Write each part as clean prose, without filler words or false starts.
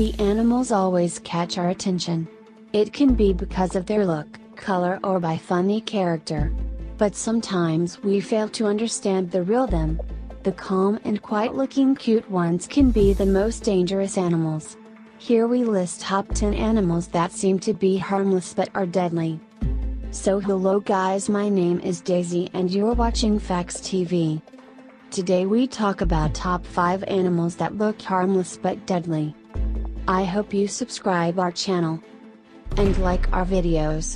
The animals always catch our attention. It can be because of their look, color, or by funny character. But sometimes we fail to understand the real them. The calm and quiet looking cute ones can be the most dangerous animals. Here we list top 10 animals that seem to be harmless but are deadly. So hello guys, my name is Daisy and you're watching Facts TV. Today we talk about top 5 animals that look harmless but deadly. I hope you subscribe our channel and like our videos.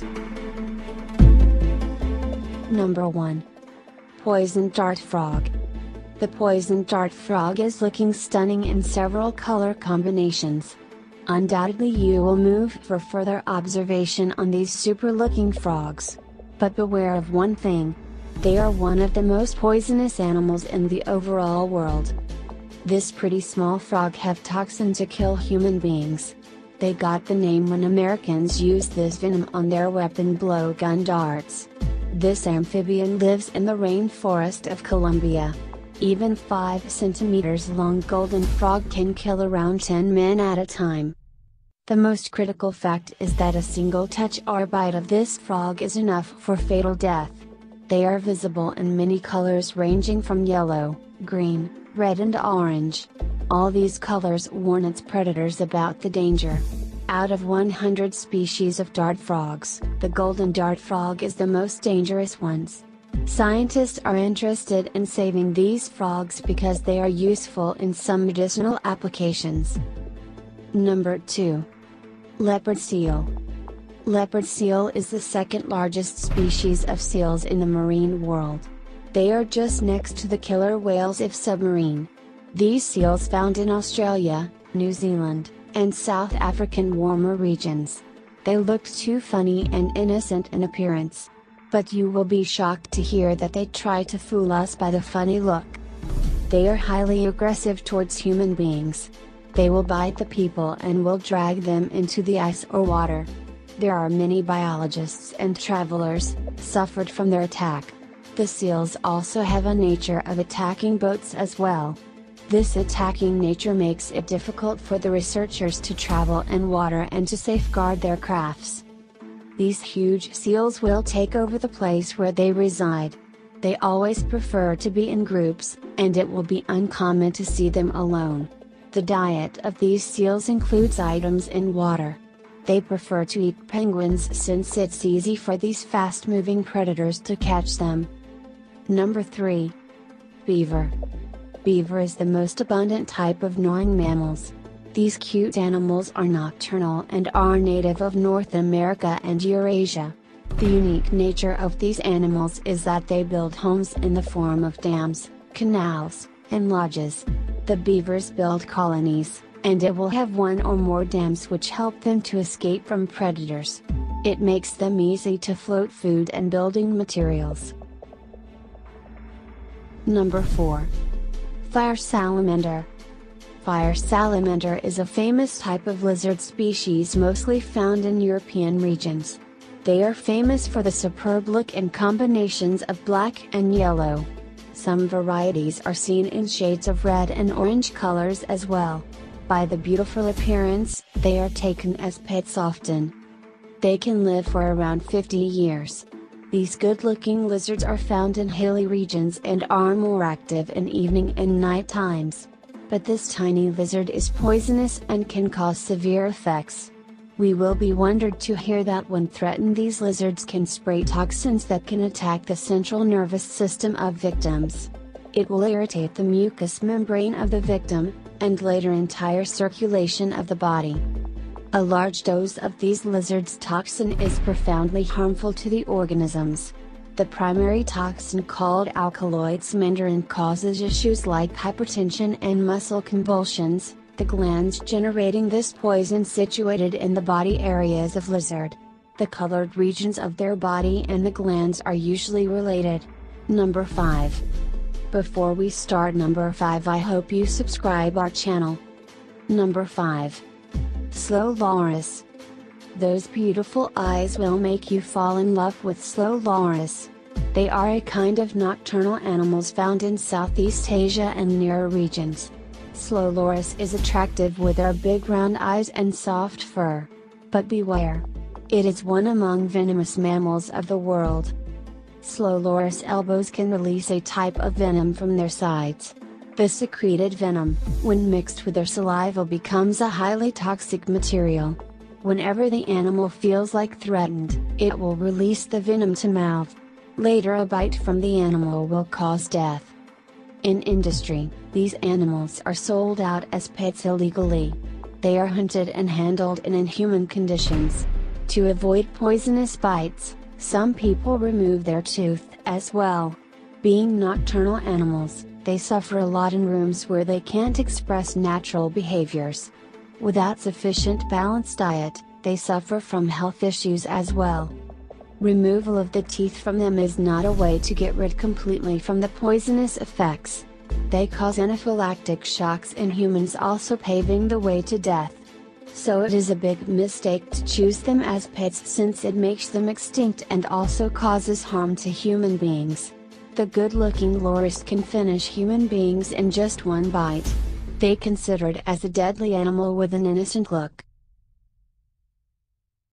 Number 1. Poison dart frog. The poison dart frog is looking stunning in several color combinations. Undoubtedly you will move for further observation on these super looking frogs. But beware of one thing. They are one of the most poisonous animals in the overall world. This pretty small frog have toxin to kill human beings. They got the name when Americans used this venom on their weapon blowgun darts. This amphibian lives in the rainforest of Colombia. Even 5 centimeters long golden frog can kill around 10 men at a time. The most critical fact is that a single touch or bite of this frog is enough for fatal death. They are visible in many colors ranging from yellow, green, red and orange. All these colors warn its predators about the danger. Out of 100 species of dart frogs, the golden dart frog is the most dangerous one. Scientists are interested in saving these frogs because they are useful in some medicinal applications. Number 2. Leopard seal. Leopard seal is the second largest species of seals in the marine world. They are just next to the killer whales if submarine. These seals found in Australia, New Zealand, and South African warmer regions. They look too funny and innocent in appearance. But you will be shocked to hear that they try to fool us by the funny look. They are highly aggressive towards human beings. They will bite the people and will drag them into the ice or water. There are many biologists and travelers suffered from their attack. The seals also have a nature of attacking boats as well. This attacking nature makes it difficult for the researchers to travel in water and to safeguard their crafts. These huge seals will take over the place where they reside. They always prefer to be in groups, and it will be uncommon to see them alone. The diet of these seals includes items in water. They prefer to eat penguins since it's easy for these fast-moving predators to catch them. Number 3. Beaver. Beaver is the most abundant type of gnawing mammals. These cute animals are nocturnal and are native of North America and Eurasia. The unique nature of these animals is that they build homes in the form of dams, canals, and lodges. The beavers build colonies, and it will have one or more dams which help them to escape from predators. It makes them easy to float food and building materials. Number 4. Fire salamander. Fire salamander is a famous type of lizard species mostly found in European regions. They are famous for the superb look and combinations of black and yellow. Some varieties are seen in shades of red and orange colors as well. By the beautiful appearance, they are taken as pets often. They can live for around 50 years. These good-looking lizards are found in hilly regions and are more active in evening and night times. But this tiny lizard is poisonous and can cause severe effects. We will be wondered to hear that when threatened these lizards can spray toxins that can attack the central nervous system of victims. It will irritate the mucous membrane of the victim, and later entire circulation of the body. A large dose of these lizards' toxin is profoundly harmful to the organisms. The primary toxin called alkaloids mandarin causes issues like hypertension and muscle convulsions. The glands generating this poison situated in the body areas of lizard. The colored regions of their body and the glands are usually related. Number 5. Before we start number 5, I hope you subscribe our channel. Number 5. Slow loris. Those beautiful eyes will make you fall in love with slow loris. They are a kind of nocturnal animals found in Southeast Asia and nearer regions. Slow loris is attractive with their big round eyes and soft fur. But beware! It is one among venomous mammals of the world. Slow loris elbows can release a type of venom from their sides. The secreted venom, when mixed with their saliva, becomes a highly toxic material. Whenever the animal feels like threatened, it will release the venom to mouth. Later, a bite from the animal will cause death. In industry, these animals are sold out as pets illegally. They are hunted and handled in inhuman conditions. To avoid poisonous bites, some people remove their tooth as well. Being nocturnal animals, they suffer a lot in rooms where they can't express natural behaviors. Without sufficient balanced diet, they suffer from health issues as well. Removal of the teeth from them is not a way to get rid completely from the poisonous effects. They cause anaphylactic shocks in humans, also paving the way to death. So it is a big mistake to choose them as pets, since it makes them extinct and also causes harm to human beings. The good-looking loris can finish human beings in just one bite. They consider it as a deadly animal with an innocent look.